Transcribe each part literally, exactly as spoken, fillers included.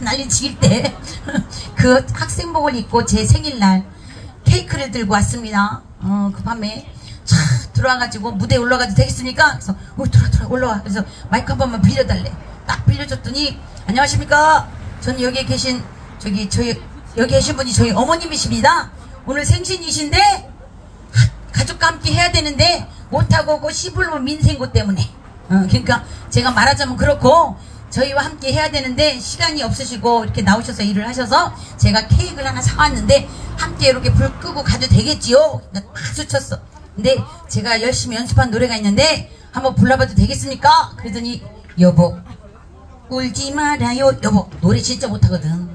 난리 칠 때 그 학생복을 입고 제 생일날 케이크를 들고 왔습니다. 어, 그 밤에 차 들어와가지고 무대에 올라가도 되겠습니까? 그래서 어, 들어와 들어와 올라와. 그래서 마이크 한 번만 빌려달래. 딱 빌려줬더니 안녕하십니까? 전 여기에 계신 저기 저희 여기 계신 분이 저희 어머님이십니다. 오늘 생신이신데 하, 가족과 함께 해야 되는데 못하고 오고 시불로 민생고 때문에 어, 그러니까 제가 말하자면 그렇고 저희와 함께 해야 되는데 시간이 없으시고 이렇게 나오셔서 일을 하셔서 제가 케이크를 하나 사왔는데 함께 이렇게 불 끄고 가도 되겠지요? 그러니까 박수 쳤어. 근데 제가 열심히 연습한 노래가 있는데 한번 불러봐도 되겠습니까? 그러더니 여보 울지 말아요. 여보 노래 진짜 못하거든.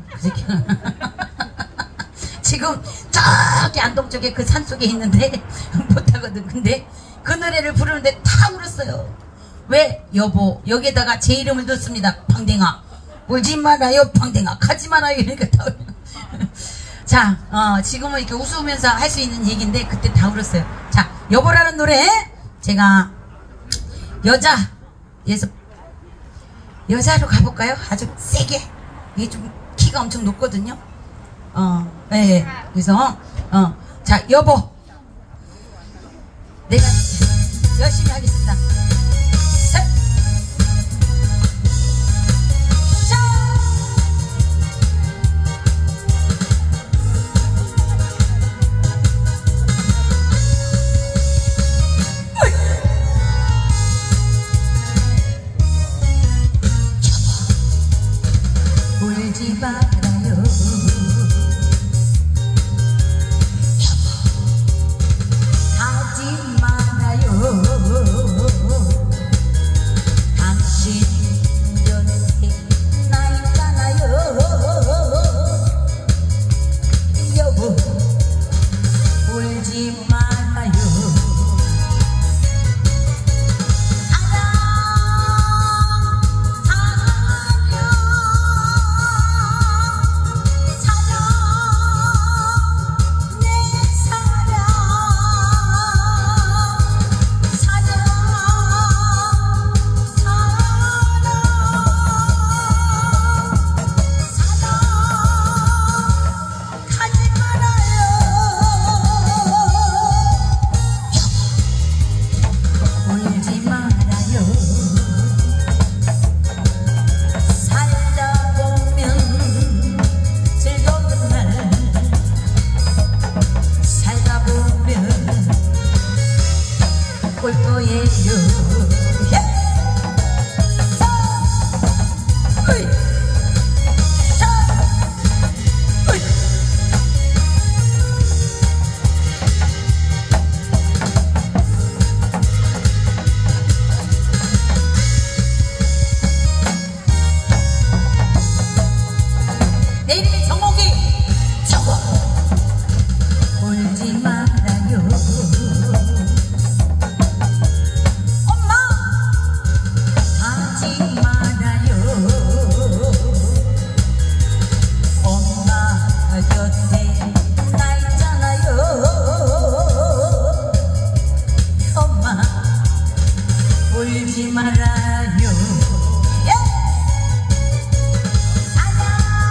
지금 저기 안동 쪽에 그 산속에 있는데 못하거든. 근데 그 노래를 부르는데 다 울었어요. 왜? 여보 여기에다가 제 이름을 넣습니다. 방댕아 울지 말아요. 방댕아 가지 말아요. 이러니까 다 자 어, 지금은 이렇게 웃으면서 할 수 있는 얘기인데 그때 다 울었어요. 자 여보라는 노래 제가 여자에서 여자로 가볼까요? 아주 세게. 이게 좀 키가 엄청 높거든요. 어, 네. 그래서 어, 자 여보 내가 열심히 하겠습니다. 울지 말아요. 하지 말아요. 당신 곁에 나 있잖아요. 여보 울지 말아요. 올 거예요. 내 이름이 정옥이 정옥 울지 말아요. 울지 말아요. 예! 사랑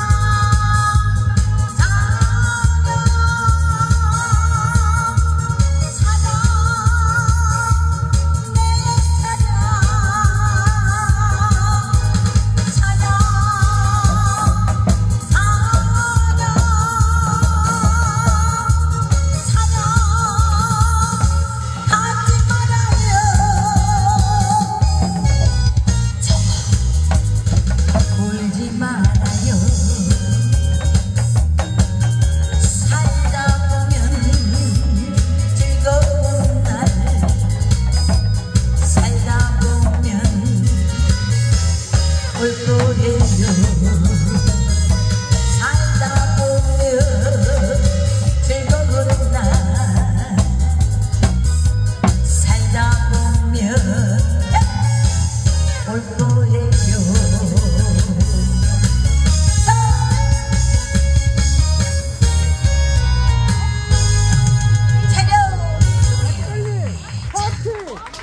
사랑 사랑 내 사랑 사랑 사랑 사랑 하지 말아요. 울지 말아요. 살다 보면 즐거운 날 살다 보면 올 거예요. 살다 보면 즐거운 날 살다 보면 올 거예요.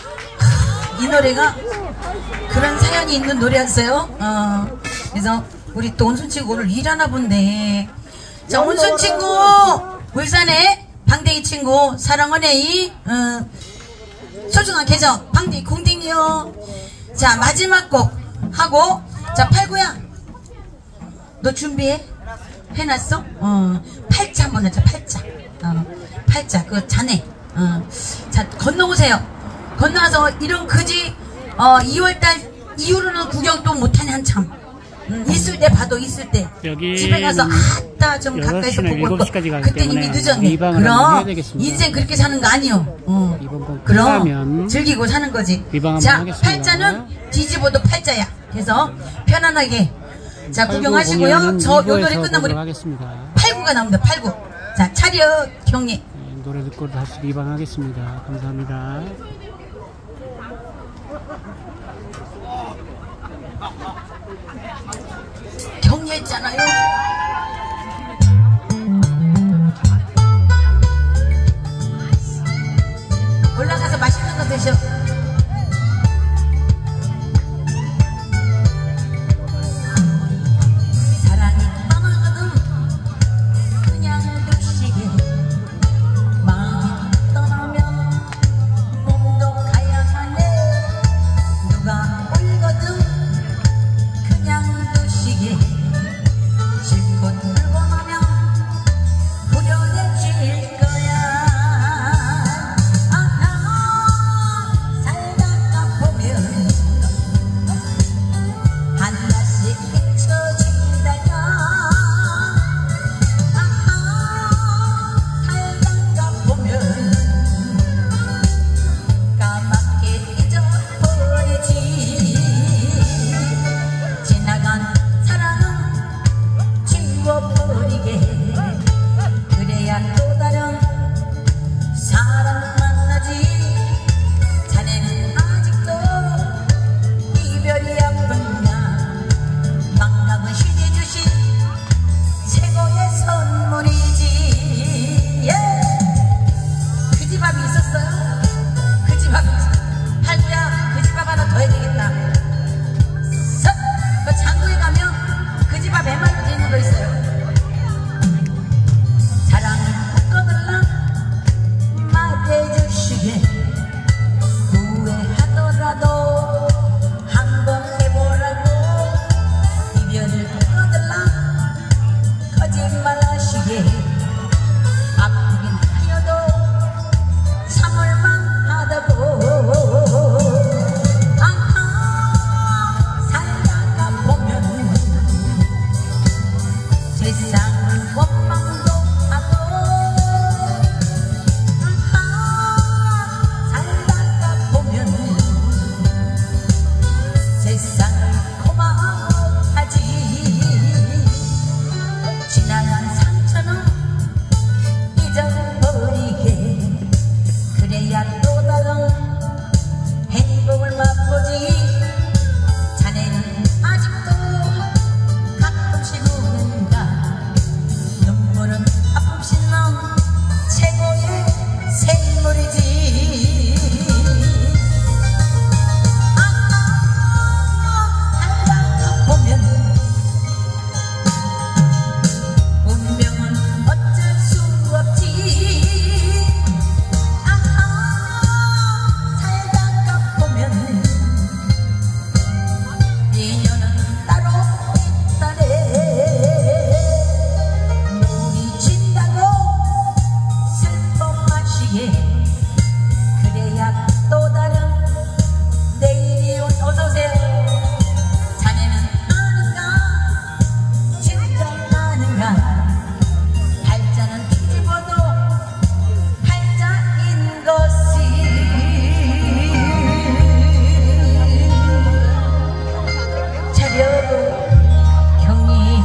이 노래가 그런 사연이 있는 노래였어요. 어, 그래서 우리 또 온순 친구 오늘 일하나 본데. 자, 온순 친구 울산의 방댕이 친구 사랑원의 이 어, 소중한 계정 방댕이 공댕이요. 자, 마지막 곡 하고, 자, 팔구야 너 준비해? 해놨어? 어, 팔자 한번 하자. 팔자. 어, 팔자 그거 자네. 어. 자, 건너오세요. 건너와서 이런 그지 어, 이월달 이후로는 구경 또 못하네 한참. 음, 있을 때 봐도 있을 때 여기 집에 가서 아따 좀 가까이서 보고 그때 이미 늦었네. 그럼 인생 그렇게 사는 거 아니요. 어. 그럼 즐기고 사는 거지. 자, 팔자는 뒤집어도 팔자야. 그래서 편안하게 자 구경하시고요. 저 요 노래 끝나면 우리 팔구가 나옵니다. 팔구. 자, 차렷 경례. 네, 노래 듣고 다시 리방하겠습니다. 감사합니다. 경례했잖아요. 올라가서 맛있는 거 드셔. 사랑이 떠나거든 그냥 득시게 마음이 떠나면 몸도 가야 하네. 누가 울거든 그냥 득시게 실컷 울고 나면 후련해질 거야. 아하 살다가 보면 하나씩 잊혀진다야. 아하 살다가 보면 까맣게 잊어버리지. 지나간 사랑은 지워버리게 그래야 또 다른 사랑 만나지. 자네는 아직도 이별이 아픈가. 망각은 신이 주신 최고의 선물이지. 예. 그 집 앞이 있었어요. 그 집 앞. 팔구야 그 집 앞 하나 더 해야 되겠다. 서, 그 장구에 가면 그 집 앞 엠알로 돼 있는 거 있어요. 사랑을 묶어달라 말해주시게. 후회하더라도 한번 해보라고. 이별을 묶어달라 거짓말하시게. 아프긴 하여도 참을만 하다고. 아하 살다가 보면 세상은 원망도 하고. 아하 살다가 보면 세상을 고마워하지. 지나간 상처는 잊어버리게 그래야 또 다른 행복을 맛보지. 자네는 아직도 가끔씩 우는가. 눈물은 아픔씩 난 최고의 생물이지. 아하 살다가 보면 운명은 어쩔 수 없지. 아하 살다가 보면 인연은 따로 있다네. 눈이 진다고 슬퍼 마시게 그래야 또 다른 내일이 온. 어서오세요. 자네는 아는가 진짜 아는가. 팔자는 뒤집어도 팔자인 것이. 차려 경리.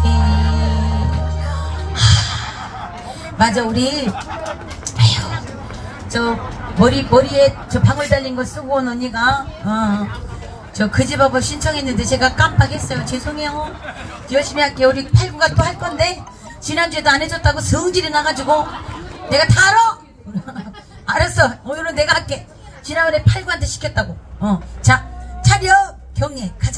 맞아 우리 아휴 저 머리 머리에 저 방울 달린 거 쓰고 온 언니가 어 저 그 집 앞을 신청했는데 제가 깜빡했어요. 죄송해요. 열심히 할게요. 우리 팔구가 또 할 건데 지난주에도 안 해줬다고 성질이 나가지고 내가 다 알아. 알았어. 오늘은 내가 할게. 지난번에 팔구한테 시켰다고. 어 자 차려 경례 가자.